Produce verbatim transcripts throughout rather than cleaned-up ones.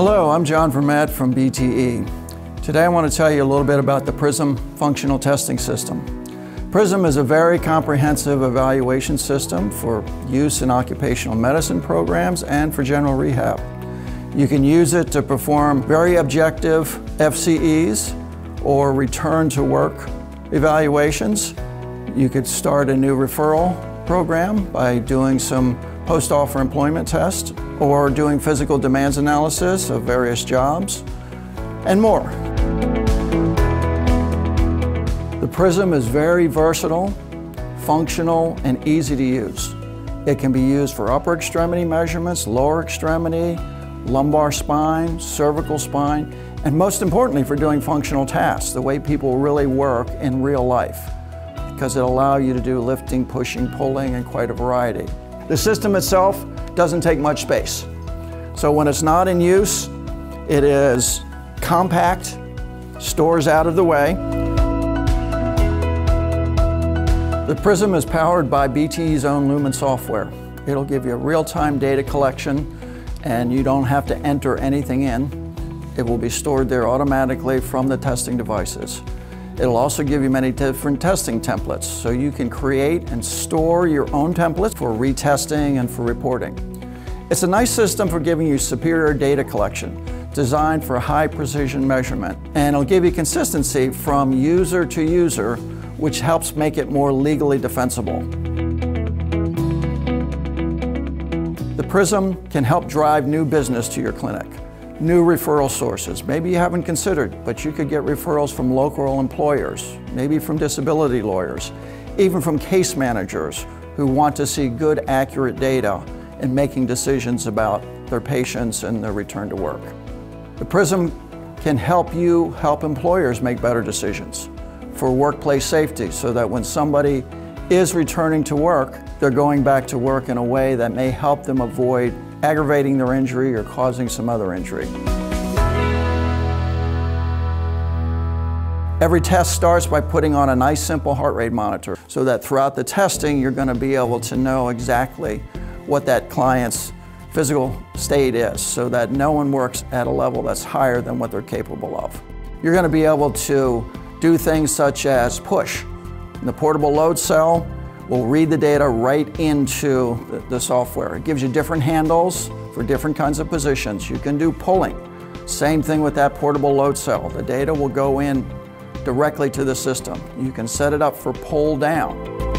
Hello, I'm John Vermette from B T E. Today I want to tell you a little bit about the Prism functional testing system. Prism is a very comprehensive evaluation system for use in occupational medicine programs and for general rehab. You can use it to perform very objective F C Es or return to work evaluations. You could start a new referral program by doing some post-offer employment tests or doing physical demands analysis of various jobs and more. The Prism is very versatile, functional, and easy to use. It can be used for upper extremity measurements, lower extremity, lumbar spine, cervical spine, and most importantly for doing functional tasks, the way people really work in real life, because it allows you to do lifting, pushing, pulling, and quite a variety. The system itself doesn't take much space. So when it's not in use, it is compact, stores out of the way. The Prism is powered by B T E's own Lumen software. It'll give you real-time data collection and you don't have to enter anything in. It will be stored there automatically from the testing devices. It'll also give you many different testing templates, so you can create and store your own templates for retesting and for reporting. It's a nice system for giving you superior data collection, designed for high precision measurement, and it'll give you consistency from user to user, which helps make it more legally defensible. The Prism can help drive new business to your clinic. New referral sources. Maybe you haven't considered, but you could get referrals from local employers, maybe from disability lawyers, even from case managers who want to see good, accurate data in making decisions about their patients and their return to work. The Prism can help you help employers make better decisions for workplace safety, so that when somebody is returning to work, they're going back to work in a way that may help them avoid aggravating their injury or causing some other injury. Every test starts by putting on a nice simple heart rate monitor, so that throughout the testing you're going to be able to know exactly what that client's physical state is, so that no one works at a level that's higher than what they're capable of. You're going to be able to do things such as push. The portable load cell will read the data right into the, the software. It gives you different handles for different kinds of positions. You can do pulling. Same thing with that portable load cell. The data will go in directly to the system. You can set it up for pull down.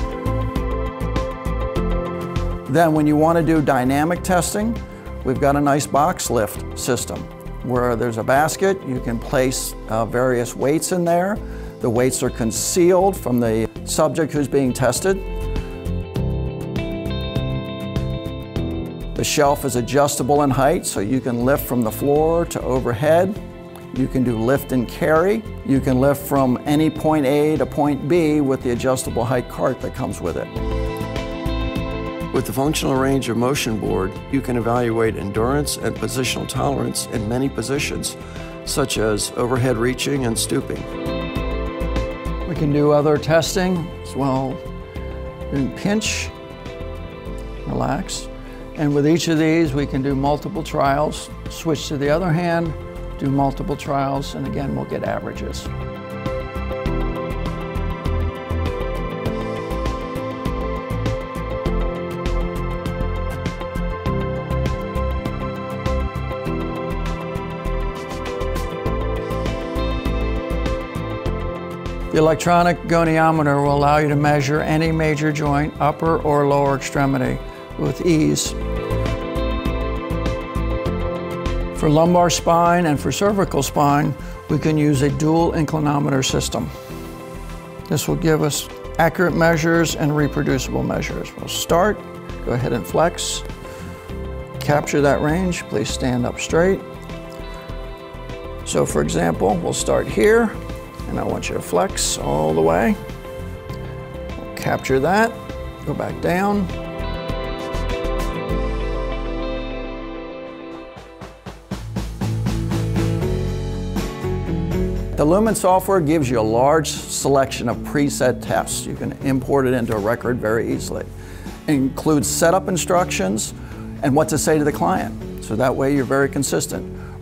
Then when you want to do dynamic testing, we've got a nice box lift system where there's a basket. You can place uh, various weights in there. The weights are concealed from the subject who's being tested. The shelf is adjustable in height, so you can lift from the floor to overhead. You can do lift and carry. You can lift from any point A to point B with the adjustable height cart that comes with it. With the functional range of motion board, you can evaluate endurance and positional tolerance in many positions, such as overhead reaching and stooping. We can do other testing as well. You can pinch, relax. And with each of these, we can do multiple trials, switch to the other hand, do multiple trials, and again, we'll get averages. The electronic goniometer will allow you to measure any major joint, upper or lower extremity, with ease. For lumbar spine and for cervical spine, we can use a dual inclinometer system. This will give us accurate measures and reproducible measures. We'll start, go ahead and flex, capture that range, please stand up straight. So for example, we'll start here, and I want you to flex all the way. We'll capture that, go back down. The Lumen software gives you a large selection of preset tests. You can import it into a record very easily. It includes setup instructions and what to say to the client. So that way you're very consistent.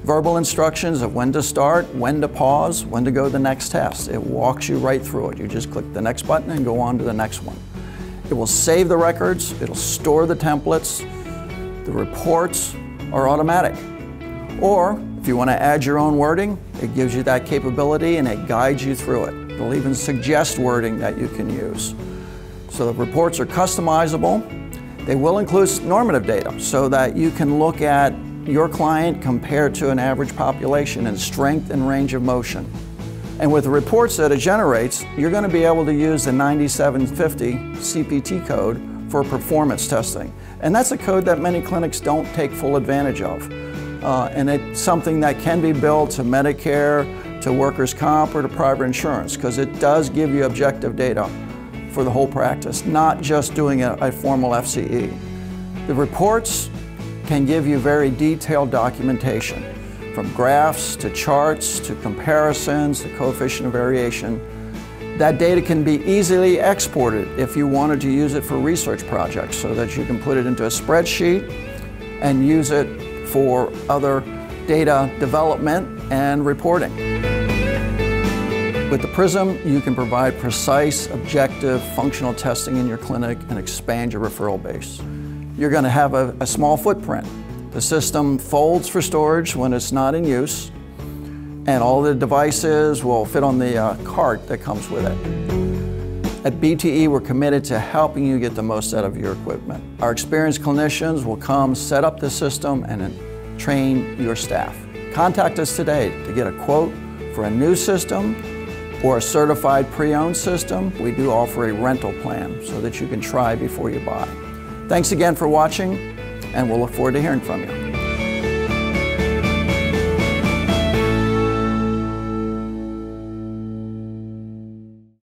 verbal instructions of when to start, when to pause, when to go to the next test. It walks you right through it. You just click the next button and go on to the next one. It will save the records, it'll store the templates, the reports are automatic. Or if you want to add your own wording, it gives you that capability and it guides you through it. It'll even suggest wording that you can use. So the reports are customizable. They will include normative data so that you can look at your client compared to an average population in strength and range of motion. And with the reports that it generates, you're going to be able to use the ninety-seven fifty C P T code for performance testing. And that's a code that many clinics don't take full advantage of. Uh, and it's something that can be billed to Medicare, to workers' comp, or to private insurance, because it does give you objective data for the whole practice, not just doing a, a formal F C E. The reports can give you very detailed documentation, from graphs to charts to comparisons to coefficient of variation. That data can be easily exported if you wanted to use it for research projects, so that you can put it into a spreadsheet and use it for other data development and reporting. With the Prism, you can provide precise, objective, functional testing in your clinic and expand your referral base. You're going to have a, a small footprint. The system folds for storage when it's not in use, and all the devices will fit on the uh, cart that comes with it. At B T E, we're committed to helping you get the most out of your equipment. Our experienced clinicians will come, set up the system, and train your staff. Contact us today to get a quote for a new system or a certified pre-owned system. We do offer a rental plan so that you can try before you buy. Thanks again for watching, and we'll look forward to hearing from you.